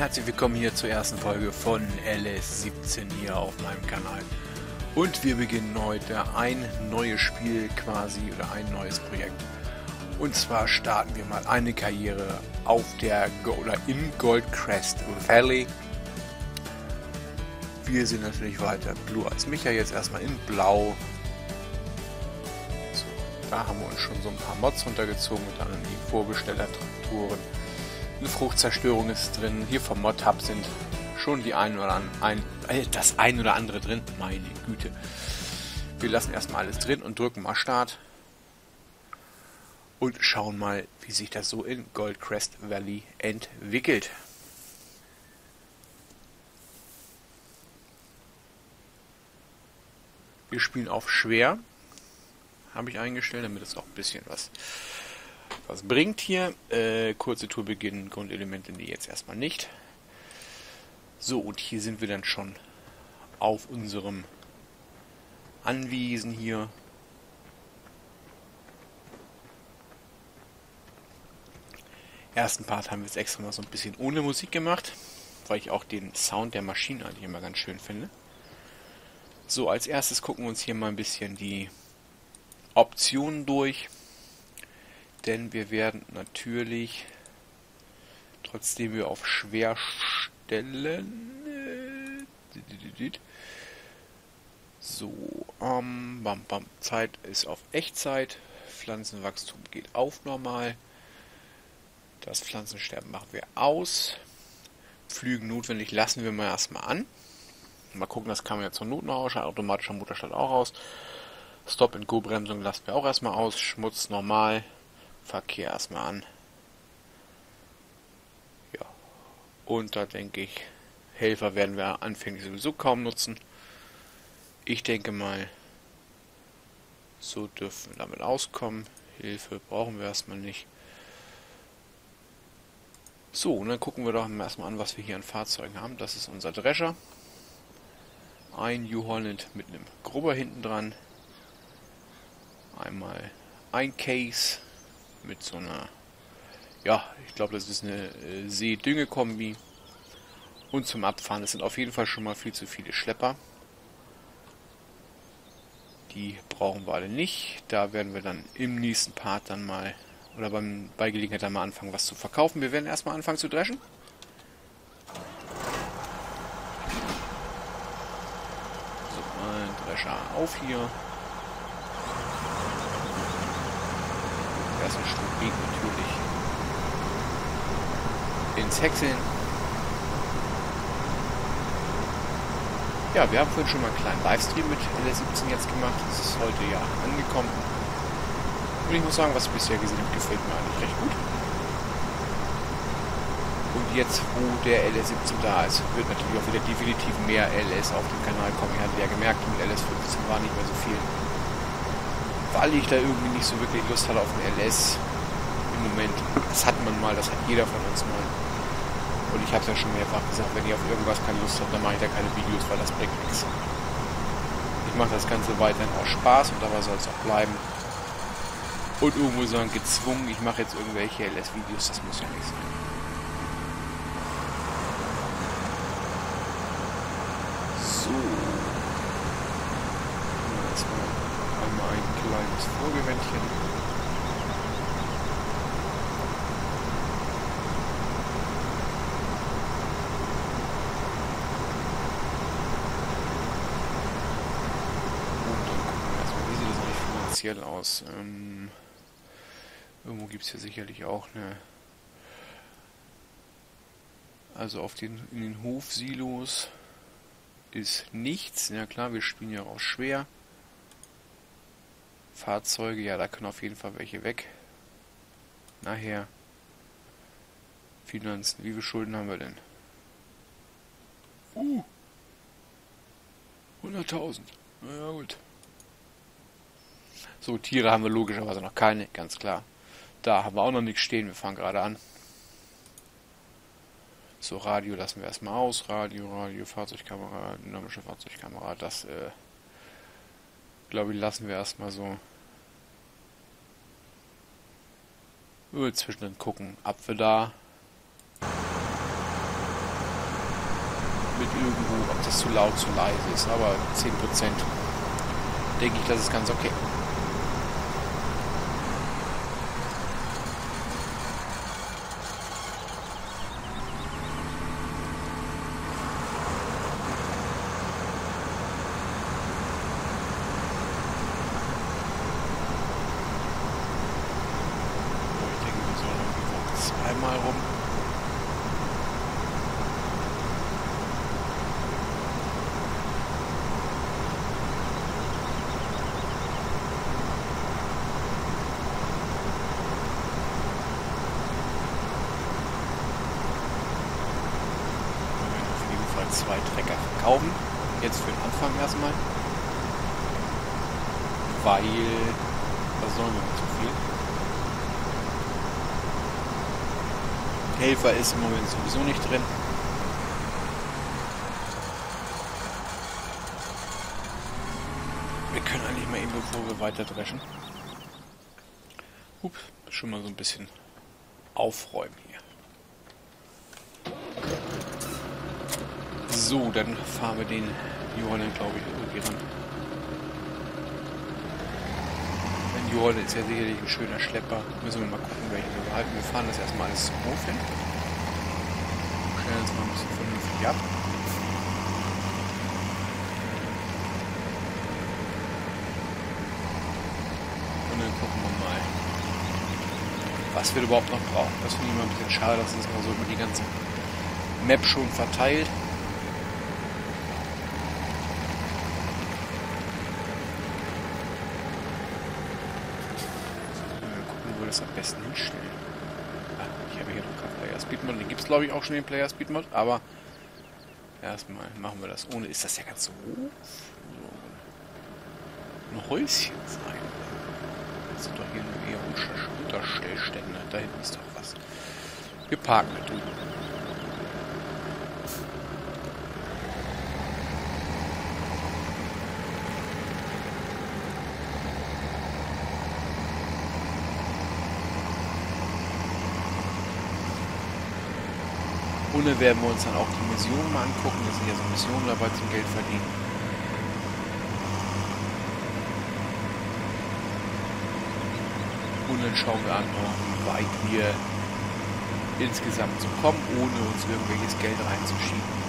herzlich willkommen hier zur ersten Folge von LS17 hier auf meinem Kanal. Und wir beginnen heute ein neues Spiel quasi oder ein neues Projekt. Und zwar starten wir mal eine Karriere auf der in Goldcrest Valley. Wir sind natürlich weiter Blue als Micha, jetzt erstmal in Blau. So, da haben wir uns schon so ein paar Mods runtergezogen, mit anderen die Vorbestellertraktoren. Eine Fruchtzerstörung ist drin. Hier vom Mod-Hub sind schon die das ein oder andere drin. Meine Güte. Wir lassen erstmal alles drin und drücken mal Start. Und schauen mal, wie sich das so in Goldcrest Valley entwickelt. Wir spielen auf schwer. Habe ich eingestellt, damit es auch ein bisschen was bringt hier. Kurze Tour beginnen, Grundelemente nee, jetzt erstmal nicht. So, und hier sind wir dann schon auf unserem Anwesen hier. Ersten Part haben wir jetzt extra mal so ein bisschen ohne Musik gemacht, weil ich auch den Sound der Maschine eigentlich immer ganz schön finde. So, als erstes gucken wir uns hier mal ein bisschen die Optionen durch. Denn wir werden natürlich, trotzdem wir auf schwer stellen, so, Zeit ist auf Echtzeit, Pflanzenwachstum geht auf normal, das Pflanzensterben machen wir aus, Pflügen notwendig lassen wir mal erstmal an, mal gucken, das kann man ja zur Not noch ausschalten, automatischer Motorstart auch aus, Stop-and-Go-Bremsung lassen wir auch erstmal aus, Schmutz normal, Verkehr erstmal an. Ja. Und da denke ich, Helfer werden wir anfänglich sowieso kaum nutzen. Ich denke mal, so dürfen wir damit auskommen. Hilfe brauchen wir erstmal nicht. So, und dann gucken wir doch erstmal an, was wir hier an Fahrzeugen haben. Das ist unser Drescher. Ein New Holland mit einem Grubber hinten dran. Einmal ein Case mit so einer, ja, ich glaube, das ist eine See-Dünge-Kombi. Und zum Abfahren, das sind auf jeden Fall schon mal viel zu viele Schlepper. Die brauchen wir alle nicht. Da werden wir dann im nächsten Part dann mal, oder bei Gelegenheit dann mal anfangen, was zu verkaufen. Wir werden erstmal anfangen zu dreschen. So, mal Drescher auf hier. Erster Stück geht natürlich ins Häckseln. Ja, wir haben vorhin schon mal einen kleinen Livestream mit LS17 jetzt gemacht. Das ist heute ja angekommen. Und ich muss sagen, was ich bisher gesehen habe, gefällt mir eigentlich recht gut. Und jetzt, wo der LS17 da ist, wird natürlich auch wieder definitiv mehr LS auf dem Kanal kommen. Ihr hattet ja gemerkt, mit LS15 war nicht mehr so viel. Weil ich da irgendwie nicht so wirklich Lust hatte auf den LS im Moment. Das hat man mal, das hat jeder von uns mal. Und ich habe es ja schon mehrfach gesagt, wenn ihr auf irgendwas keine Lust habt, dann mache ich da keine Videos, weil das bringt nichts. Ich mache das Ganze weiterhin aus Spaß und dabei soll es auch bleiben. Und irgendwo sagen, gezwungen, ich mache jetzt irgendwelche LS-Videos, das muss ja nicht sein. So. Einmal ein kleines Vorgewändchen. Und dann gucken wir erstmal, wie sieht das eigentlich finanziell aus. Irgendwo gibt es ja sicherlich auch eine... Also in den Hofsilos ist nichts. Ja klar, wir spielen ja auch schwer. Fahrzeuge, ja, da können auf jeden Fall welche weg. Nachher. Finanzen, wie viele Schulden haben wir denn? 100.000. Naja, gut. So, Tiere haben wir logischerweise noch keine, ganz klar. Da haben wir auch noch nichts stehen, wir fangen gerade an. So, Radio lassen wir erstmal aus. Radio, Fahrzeugkamera, dynamische Fahrzeugkamera, das, glaube ich, lassen wir erstmal so. Zwischendrin gucken, Apfel da. mit irgendwo, ob das zu laut, zu leise ist. Aber 10% denke ich, das ist ganz okay. Zweimal rum. Wir werden auf jeden Fall 2 Trecker verkaufen. Jetzt für den Anfang erstmal. Weil, was sollen wir mit so viel? Helfer ist im Moment sowieso nicht drin. Wir können eigentlich mal eben, bevor wir weiter dreschen, schon mal so ein bisschen aufräumen hier. So, dann fahren wir den New Holland, glaube ich, irgendwie ran. Ein New Holland ist ja sicherlich ein schöner Schlepper. Müssen wir mal gucken, welchen wir behalten. Wir fahren das erstmal alles zum Hof hin. Stellen uns mal ein bisschen vernünftig ab. Und dann gucken wir mal, was wir überhaupt noch brauchen. Das finde ich immer ein bisschen schade, dass es mal so über die ganze Map schon verteilt. Das am besten hinstellen. Ach, ich habe hier noch keinen Player Speed Mod. Den gibt es, glaube ich, auch schon den Player Speed Mod, aber erstmal machen wir das ohne. Ist das ja ganz so ein Häuschen sein? Das sind doch hier nur eher Unterstellstände. Da hinten ist doch was. Wir parken da drüben. Und dann werden wir uns dann auch die Missionen mal angucken. Da sind ja so Missionen dabei zum Geld verdienen. Und dann schauen wir an, wie weit wir insgesamt so kommen, ohne uns irgendwelches Geld reinzuschieben.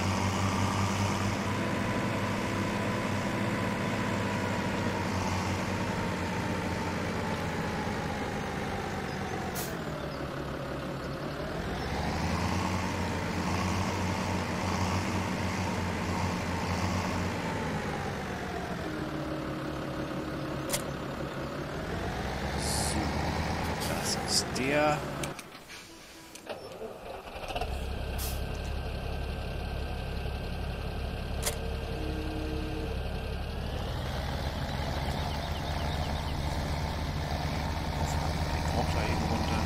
Der auch da eben runter.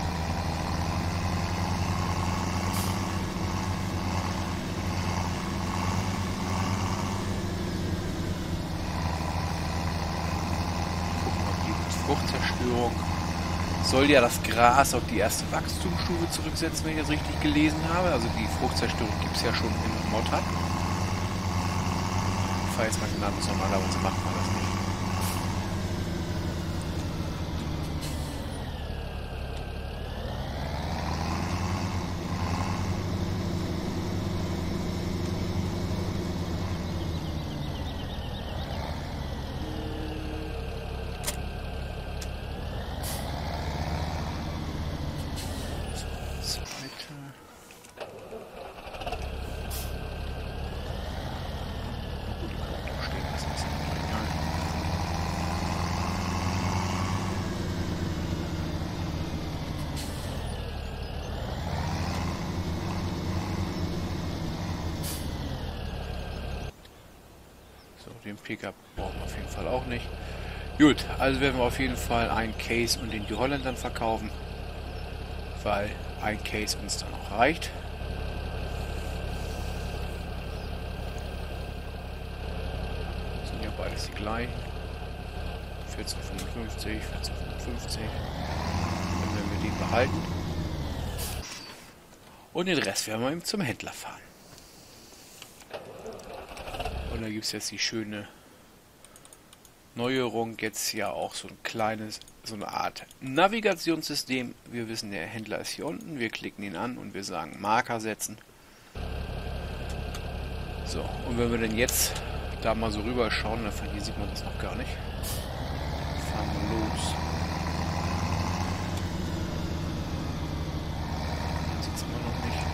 Gucken, ob die Fruchtzerstörung soll ja das Gras auf die erste Wachstumsstufe zurücksetzen, wenn ich das richtig gelesen habe. Also die Fruchtzerstörung gibt es ja schon im Mod-Hub. Ich fahre jetzt mal genannt, normalerweise macht man das nicht. Den Pickup brauchen wir auf jeden Fall auch nicht. Gut, also werden wir auf jeden Fall einen Case und den New Holland dann verkaufen, weil ein Case uns dann auch reicht. Das sind ja beides die gleichen. 1455, 1455. Dann werden wir den behalten. Und den Rest werden wir eben zum Händler fahren. da gibt es jetzt die schöne Neuerung, jetzt ja auch so ein kleines, so eine Art Navigationssystem. Wir wissen, der Händler ist hier unten, wir klicken ihn an und wir sagen Marker setzen. So, und wenn wir denn jetzt da mal so rüber schauen, dann von hier sieht man das noch gar nicht. Fahren wir los. Man sieht es immer noch nicht.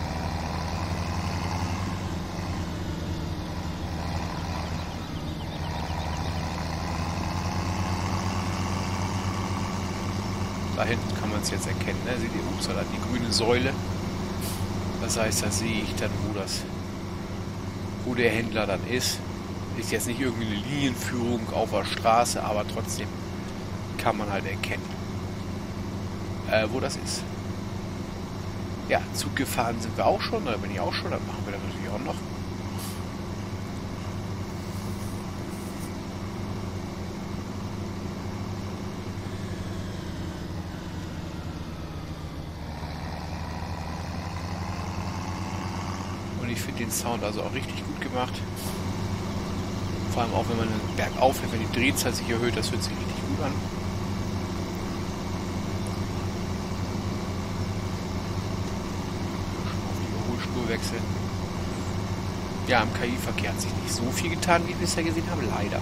Da hinten kann man es jetzt erkennen, ne? Seht ihr, upsala, die grüne Säule. Das heißt, da sehe ich dann, wo der Händler dann ist. Ist jetzt nicht irgendwie eine Linienführung auf der Straße, aber trotzdem kann man halt erkennen, wo das ist. Ja, Zug gefahren sind wir auch schon, oder bin ich auch schon, dann machen wir das natürlich auch noch. Und ich finde den Sound also auch richtig gut gemacht. Vor allem auch, wenn man den Berg aufhört, wenn die Drehzahl sich erhöht, das hört sich richtig gut an. Schon auf die Überholspur wechseln. Ja, im KI-Verkehr hat sich nicht so viel getan, wie wir bisher gesehen haben, leider.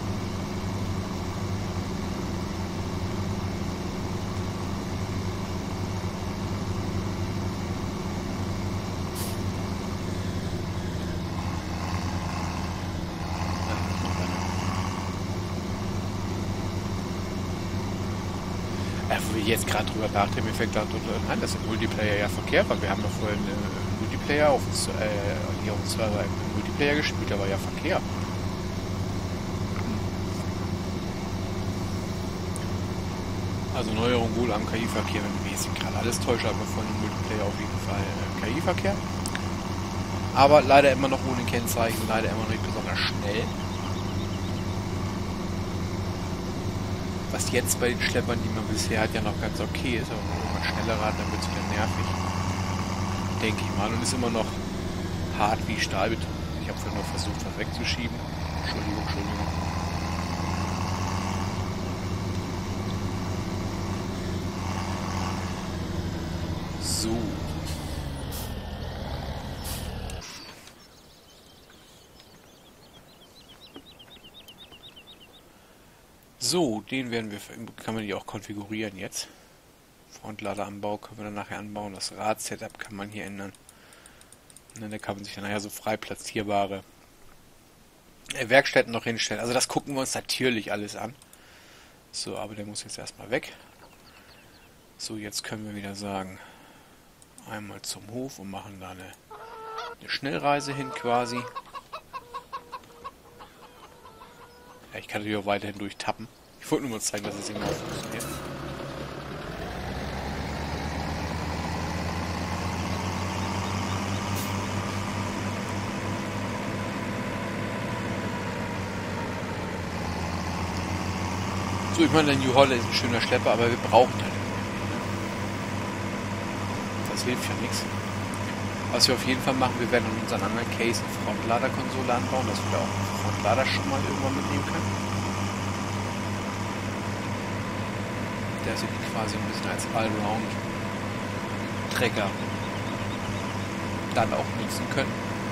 Wo ich jetzt gerade drüber nachdenke, mir fällt gerade ein, dass im Multiplayer ja Verkehr war. Wir haben doch vorhin Multiplayer auf dem Server im Multiplayer gespielt, da war ja Verkehr. Also Neuerung wohl am KI-Verkehr, wenn ich mich gerade alles täusche, aber vorhin im Multiplayer auf jeden Fall KI-Verkehr. Aber leider immer noch ohne Kennzeichen, leider immer noch nicht besonders schnell. Was jetzt bei den Schleppern, die man bisher hat, ja noch ganz okay ist, aber wenn man irgendwann schneller hat, dann wird es wieder nervig. Denke ich mal. Und ist immer noch hart wie Stahlbeton. Ich habe vorhin noch versucht, was wegzuschieben. Entschuldigung. So. So, den kann man die auch konfigurieren jetzt. Frontladeranbau können wir dann nachher anbauen. Das Rad-Setup kann man hier ändern. Und dann kann man sich dann nachher so frei platzierbare Werkstätten noch hinstellen. Also das gucken wir uns natürlich alles an. So, aber der muss jetzt erstmal weg. So, jetzt können wir wieder sagen, einmal zum Hof und machen da eine Schnellreise hin quasi. Ja, ich kann natürlich auch weiterhin durchtappen. Ich wollte nur mal zeigen, dass es eben auch funktioniert. So, ich meine, der New Holland ist ein schöner Schlepper, aber wir brauchen halt nicht. Das hilft ja nichts. Was wir auf jeden Fall machen, wir werden in unseren anderen Case eine Frontlader-Konsole anbauen, dass wir auch einen Frontlader schon mal irgendwann mitnehmen können. Dass wir die quasi ein bisschen als Allround-Trecker dann auch nutzen können.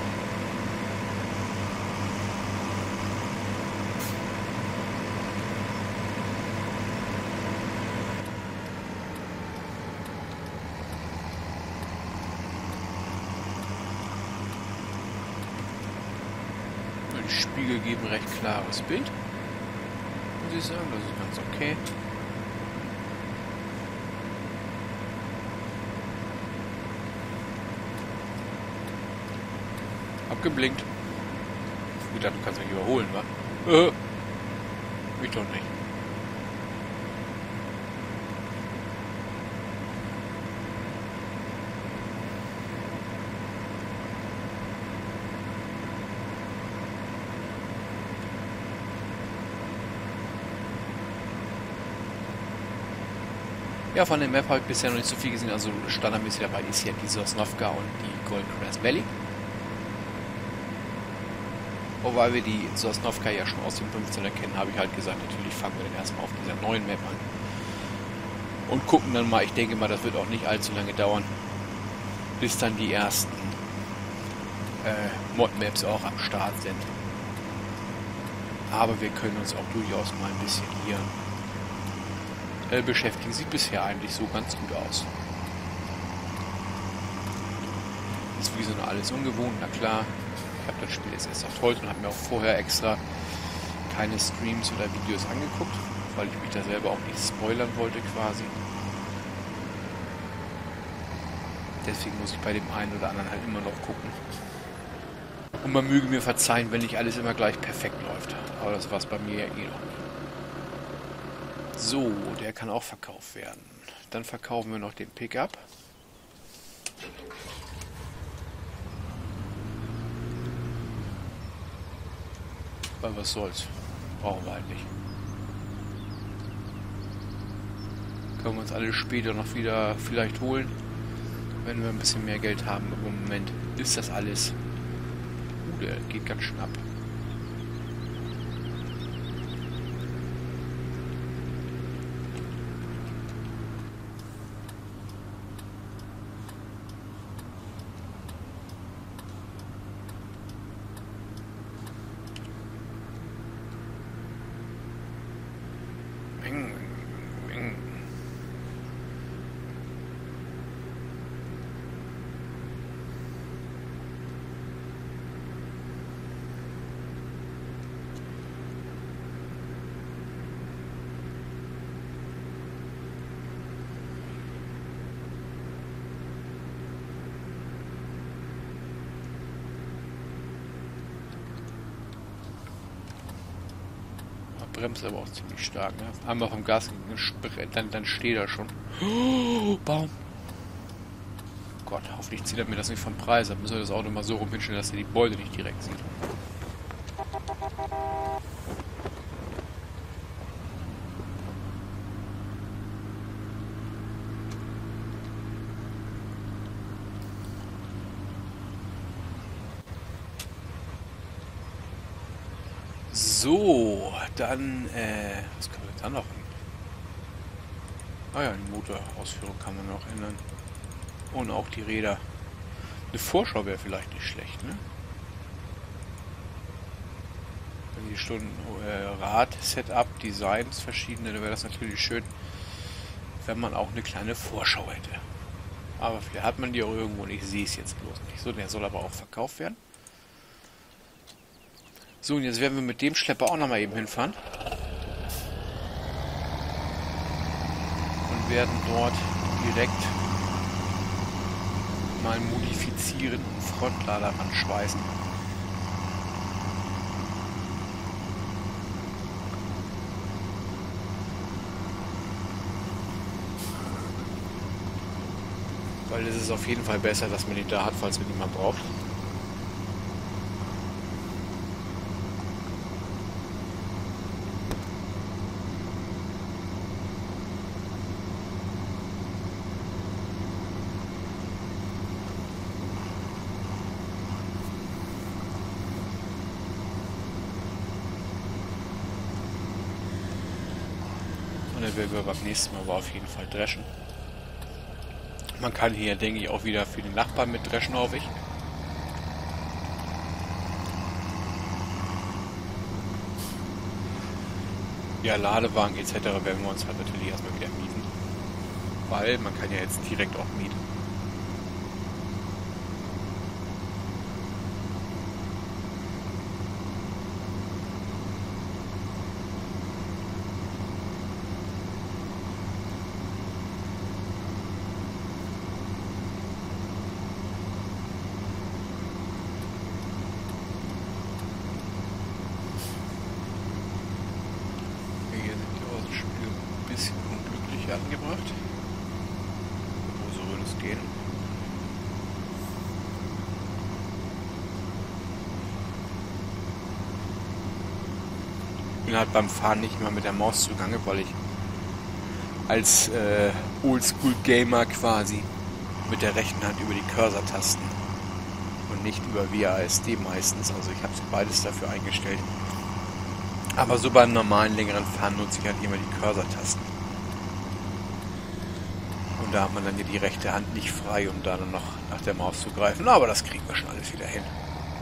Die Spiegel geben recht klares Bild. Muss ich sagen, das ist ganz okay. Abgeblinkt. Ich dachte, du kannst mich überholen, wa? Ich doch nicht. Ja, von der Map habe ich bisher noch nicht so viel gesehen. Also standardmäßig dabei ist ja die Sosnovka und die Goldcrest Valley. Wobei wir die Sosnovka ja schon aus dem 15er kennen, habe ich halt gesagt, natürlich fangen wir dann erstmal auf dieser neuen Map an. Und gucken dann mal, ich denke mal, das wird auch nicht allzu lange dauern, bis dann die ersten Mod-Maps auch am Start sind. Aber wir können uns auch durchaus mal ein bisschen hier beschäftigen. Sieht bisher eigentlich so ganz gut aus. Ist wie so alles ungewohnt, na klar. Ich habe das Spiel jetzt erst auf heute und habe mir auch vorher extra keine Streams oder Videos angeguckt, weil ich mich da selber auch nicht spoilern wollte quasi. Deswegen muss ich bei dem einen oder anderen halt immer noch gucken. Und man möge mir verzeihen, wenn nicht alles immer gleich perfekt läuft. Aber das war es bei mir ja eh noch nicht. So, der kann auch verkauft werden. Dann verkaufen wir noch den Pickup. Weil was soll's. Brauchen wir halt nicht. Können wir uns alle später noch wieder vielleicht holen, wenn wir ein bisschen mehr Geld haben. Aber im Moment ist das alles. Der geht ganz schön ab. Bremst aber auch ziemlich stark, ne? Einmal vom Gas dann steht er schon. Oh, Baum! Gott, hoffentlich zieht er mir das nicht vom Preis ab. Müssen wir das Auto mal so rum hinstellen, dass er die Beute nicht direkt sieht. So, dann, was können wir jetzt dann noch? Ah ja, die Motorausführung kann man noch ändern. Und auch die Räder. Eine Vorschau wäre vielleicht nicht schlecht, ne? Wenn die Stunden Rad-Setup, Designs verschiedene, dann wäre das natürlich schön, wenn man auch eine kleine Vorschau hätte. Aber vielleicht hat man die auch irgendwo und ich sehe es jetzt bloß nicht. So, der soll aber auch verkauft werden. So, und jetzt werden wir mit dem Schlepper auch nochmal eben hinfahren. Und werden dort direkt mal modifizieren und Frontlader anschweißen. Weil es ist auf jeden Fall besser, dass man die da hat, falls man die mal braucht. Und dann werden wir beim nächsten Mal aber auf jeden Fall dreschen. Man kann hier, denke ich, auch wieder für den Nachbarn mit dreschen, hoffe ich. Ja, Ladewagen etc. werden wir uns halt natürlich erstmal wieder mieten. Weil man kann ja jetzt direkt auch mieten. Angebracht. Wo soll es gehen? Ich bin halt beim Fahren nicht mehr mit der Maus zugange, weil ich als Oldschool-Gamer quasi mit der rechten Hand über die Cursor-Tasten und nicht über WASD meistens. Also ich habe beides dafür eingestellt. Aber so beim normalen längeren Fahren nutze ich halt immer die Cursor-Tasten. Und da hat man dann ja die rechte Hand nicht frei, um da dann noch nach der Maus zu greifen. Aber das kriegen wir schon alles wieder hin.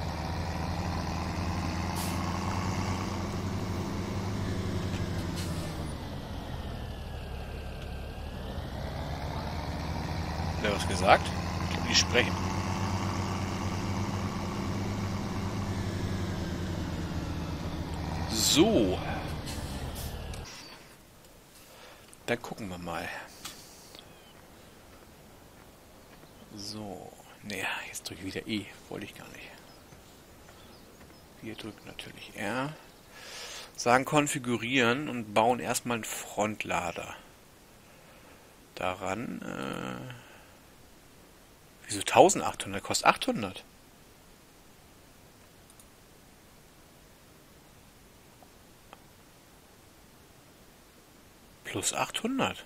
Hat er was gesagt? Ich glaube, die sprechen. So. Dann gucken wir mal. So. Ne, jetzt drücke ich wieder E. Wollte ich gar nicht. Wir drücken natürlich R. Sagen konfigurieren und bauen erstmal einen Frontlader. Daran. Wieso 1800? Kostet 800. Plus 800.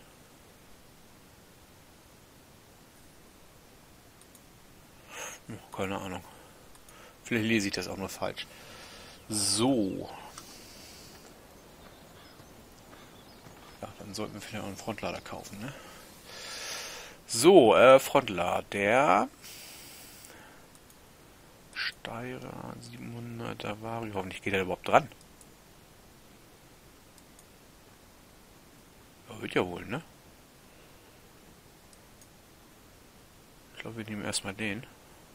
Keine Ahnung. Vielleicht lese ich das auch nur falsch. So. Ja, dann sollten wir vielleicht auch einen Frontlader kaufen, ne? So, Frontlader. Steyr 700er Vario. Hoffentlich geht er überhaupt dran. Ja, wird ja wohl, ne? Ich glaube, wir nehmen erstmal den.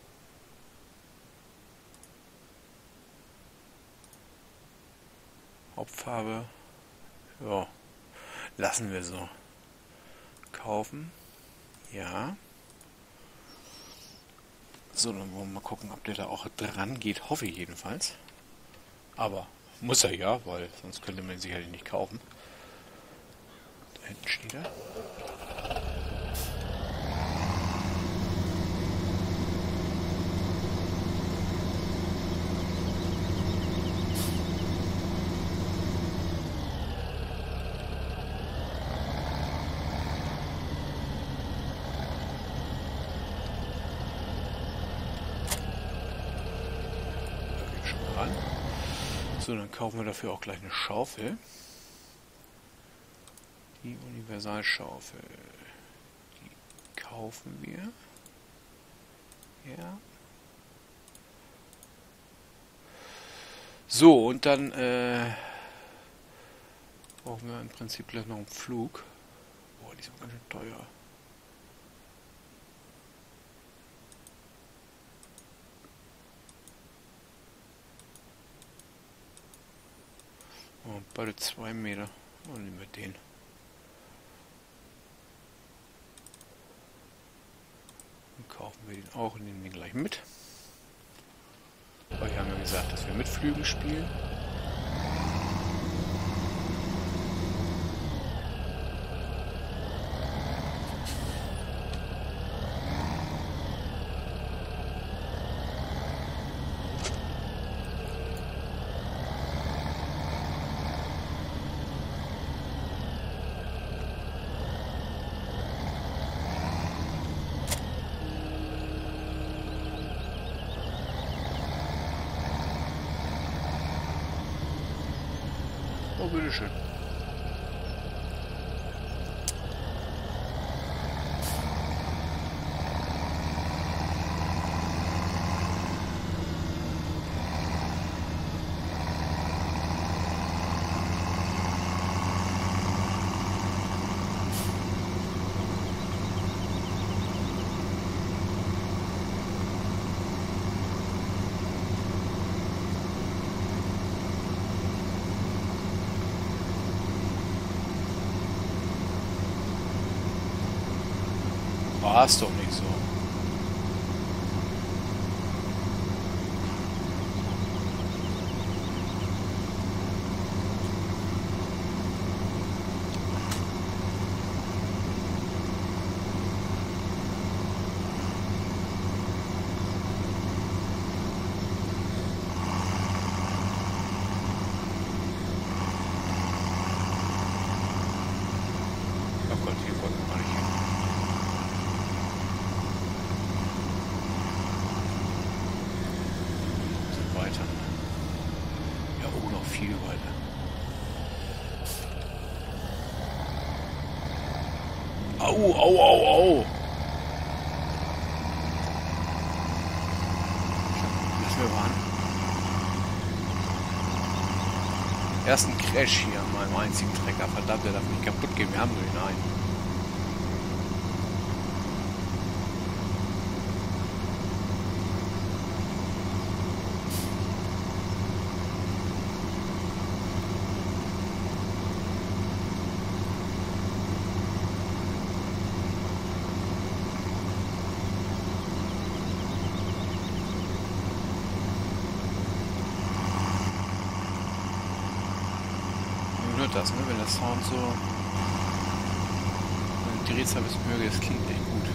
Hauptfarbe. Ja. Lassen wir so. Kaufen. Ja. So, dann wollen wir mal gucken, ob der da auch dran geht. Hoffe ich jedenfalls. Aber muss er ja, weil sonst könnte man ihn sicherlich nicht kaufen. Da hinten steht er. So, dann kaufen wir dafür auch gleich eine Schaufel. Die Universalschaufel. Die kaufen wir. Ja. So, und dann brauchen wir im Prinzip gleich noch einen Flug. Boah, die sind ganz schön teuer. Oh, beide 2 Meter. Und nehmen wir den. Dann kaufen wir den auch und nehmen den gleich mit. Weil wir haben ja gesagt, dass wir mit Flügen spielen. Oh, bitteschön. War es doch nicht so. Oh Gott, hier wollten wir gar nicht hin. viel heute. Au, au, au, au. Lassen wir warten. Erst ein Crash hier an meinem einzigen Trecker. Verdammt, der darf nicht kaputt gehen. Wir haben nur den einen. Hört das, ne? Wenn der Sound so die Drehzahl ein bisschen höher geht, das klingt echt gut.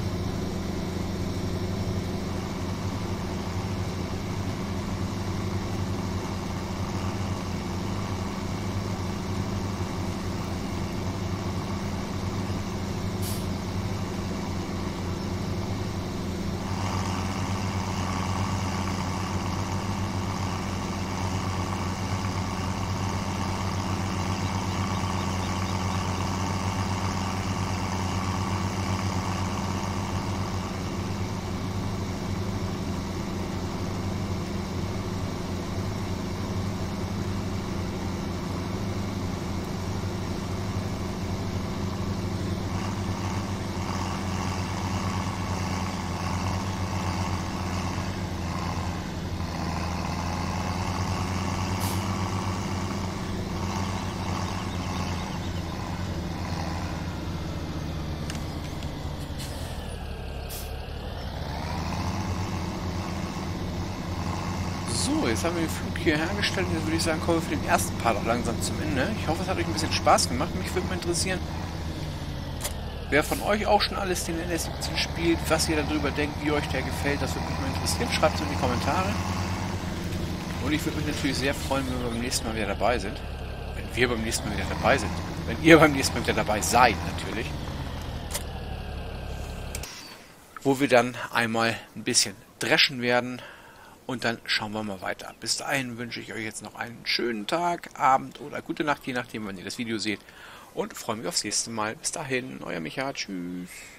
So, jetzt haben wir den Flug hier hergestellt und jetzt würde ich sagen, kommen wir für den ersten Part auch langsam zum Ende. Ich hoffe, es hat euch ein bisschen Spaß gemacht. Mich würde mal interessieren, wer von euch auch schon alles den LS17 spielt, was ihr darüber denkt, wie euch der gefällt. Das würde mich mal interessieren. Schreibt es in die Kommentare. Und ich würde mich natürlich sehr freuen, wenn wir beim nächsten Mal wieder dabei sind. Wenn wir beim nächsten Mal wieder dabei sind. Wenn ihr beim nächsten Mal wieder dabei seid, natürlich. Wo wir dann einmal ein bisschen dreschen werden. Und dann schauen wir mal weiter. Bis dahin wünsche ich euch jetzt noch einen schönen Tag, Abend oder gute Nacht, je nachdem, wann ihr das Video seht. Und freue mich aufs nächste Mal. Bis dahin, euer Micha. Tschüss.